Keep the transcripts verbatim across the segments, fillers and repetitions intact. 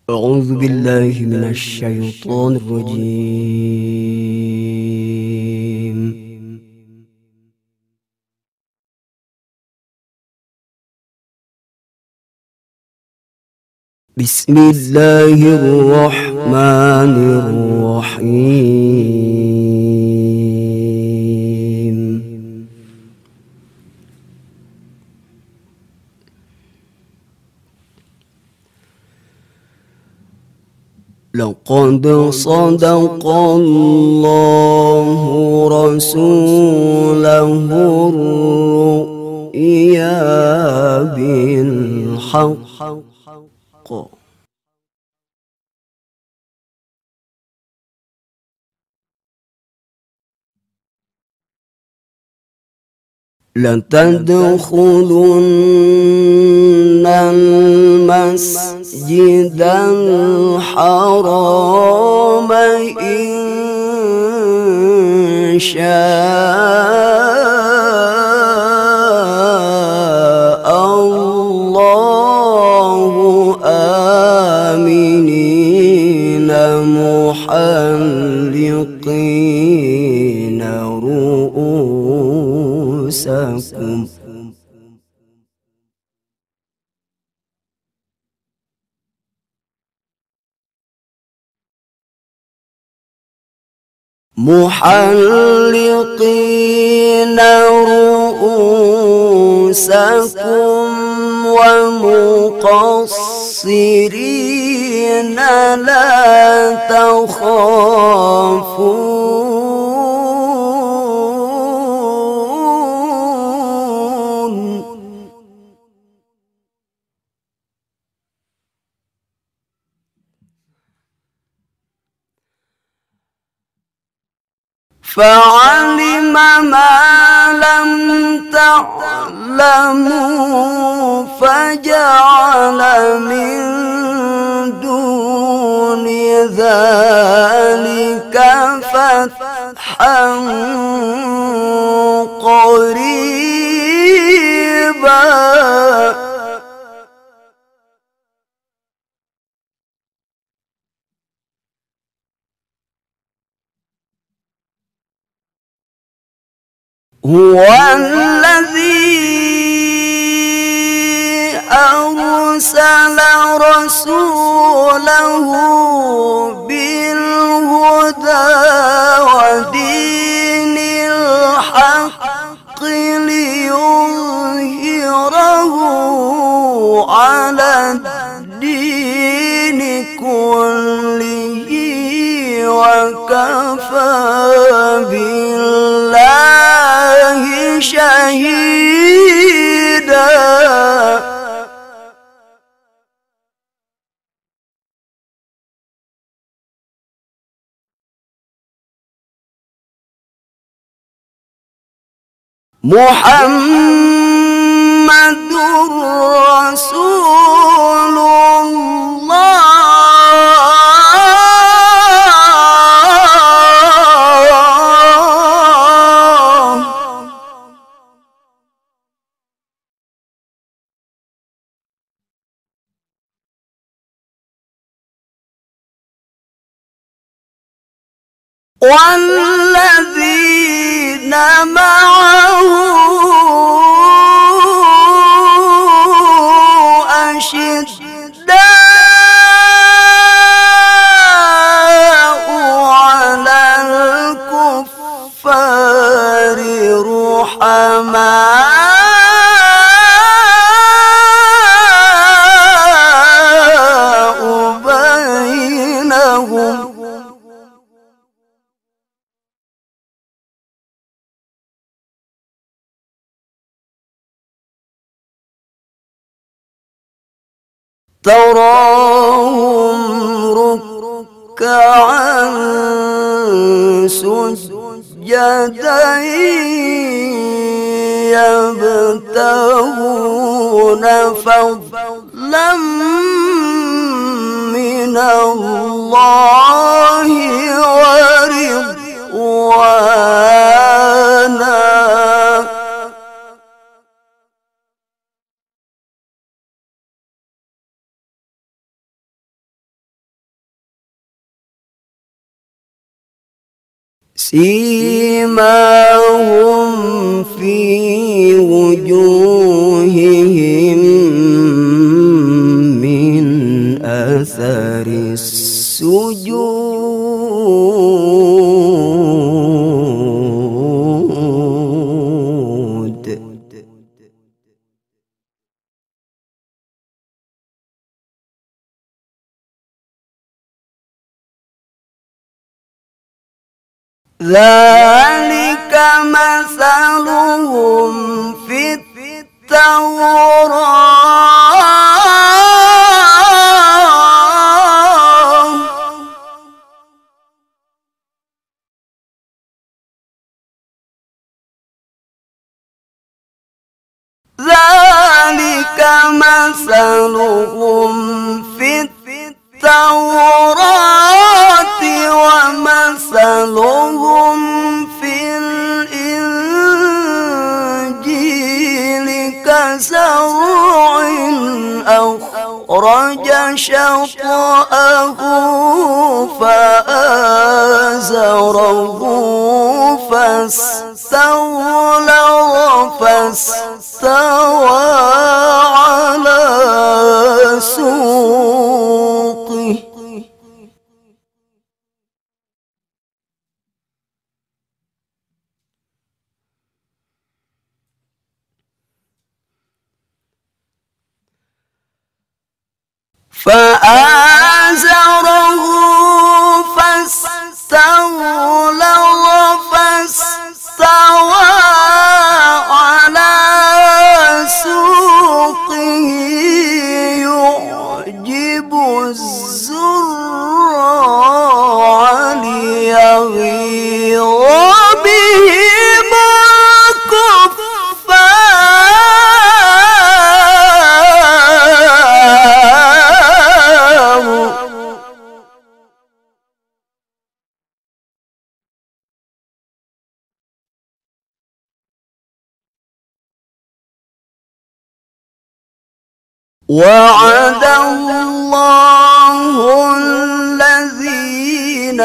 أعوذ بالله من الشيطان الرجيم. بسم الله الرحمن الرحيم. لقد صدق الله رسوله الرؤيا بالحق لتدخلن المسجد الحرام إن شاء الله آمنين محلقين رؤوسكم محلقين رؤوسكم ومقصرين لا تخافون فعلم ما لم تعلموا فجعل من دون ذلك فتحا قريبا هو الذي أرسل رسوله بالهدى ودين الحق ليظهره على الدين كله وكفى بالله شهيدا. محمد رسول الله والذين معه أشداء على الكفار رحماء بينهم تراهم ركعا سجدا يبتغون فضلا من الله ورضوانا سيماهم في وجوههم من أثر السجود ذلك مثلهم في التوراة ذلك مثلهم في التوراة ومثلهم في الإنجيل كزرع أخرج شطأه فآزره فاستغلظ فاستوى على سوقه فآزره فاستغلظ فاستوى على سوقه يعجب الزراع ليغيظ بهم وعد الله الذين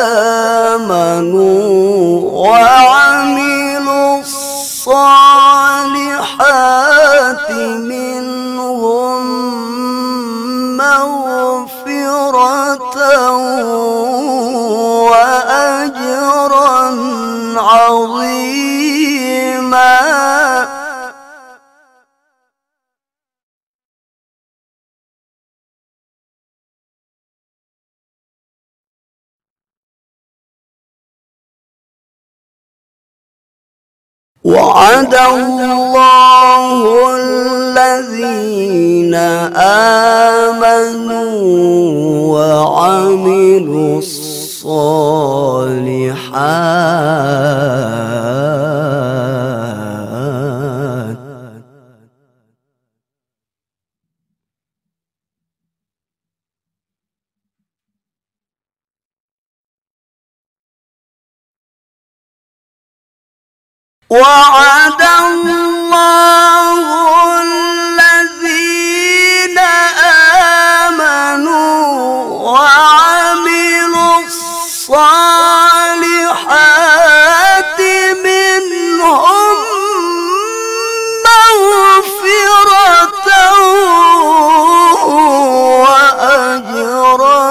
آمنوا وعملوا الصالحات منهم مغفرة وأجرا عظيما وعد الله الذين آمنوا وعملوا الصالحات وعد الله الذين آمنوا وعملوا الصالحات منهم مغفرة وأجرا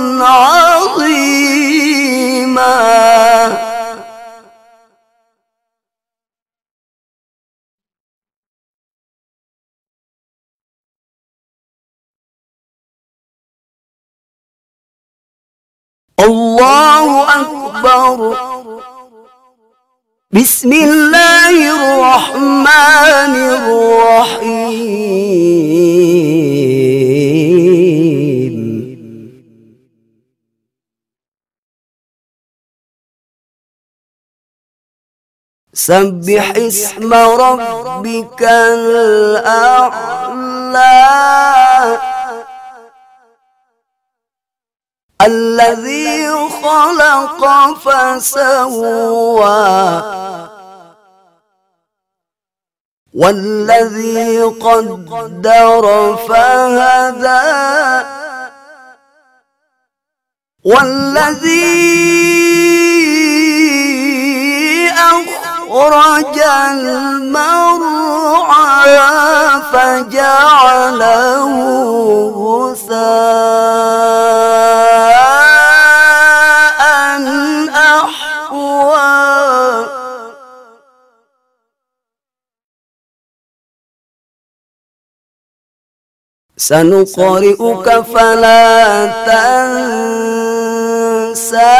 عظيما الله أكبر. بسم الله الرحمن الرحيم. سبح اسم ربك الأعلى الذي خلق فسوى والذي قدر فهدى والذي أخرج المرعى فجعله غثاء أحوى سنقرئك فلا تنسى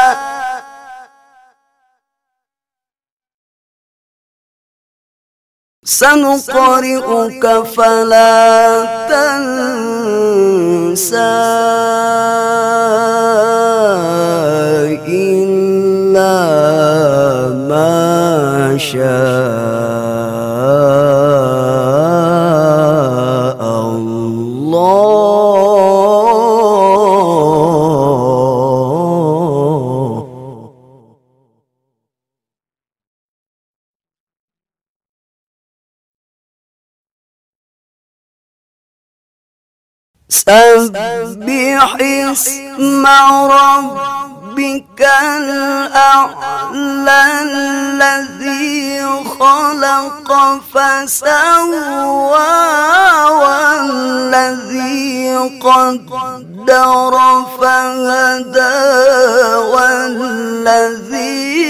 سنقرئك فلا تنسى إلا ما شاء الله. سبح اسم ربك الأعلى الذي خلق فسوى والذي قدر فهدى والذي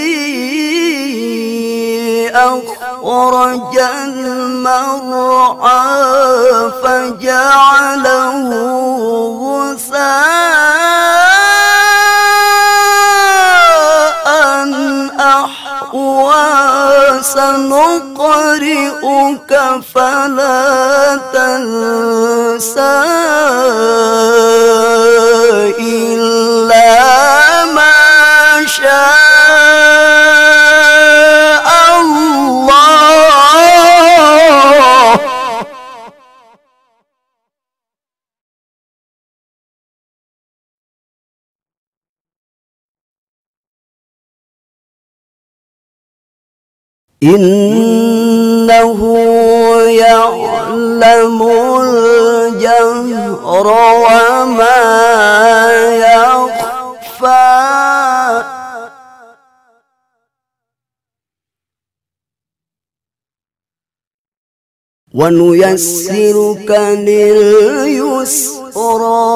أخرج المرعى فجعله غثاء أحوى سنقرئك فلا تنسى إلا ما شاء الله. إنه يعلم الجهر وما يخفى ونيسرك لليسرى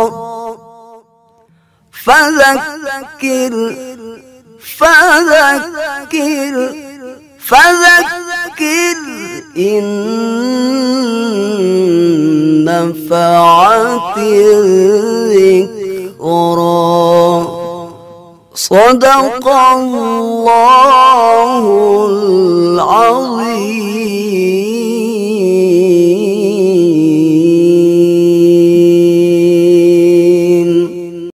فذكر فذكر فذكر إن نفعت الذكرى. صدق الله العظيم.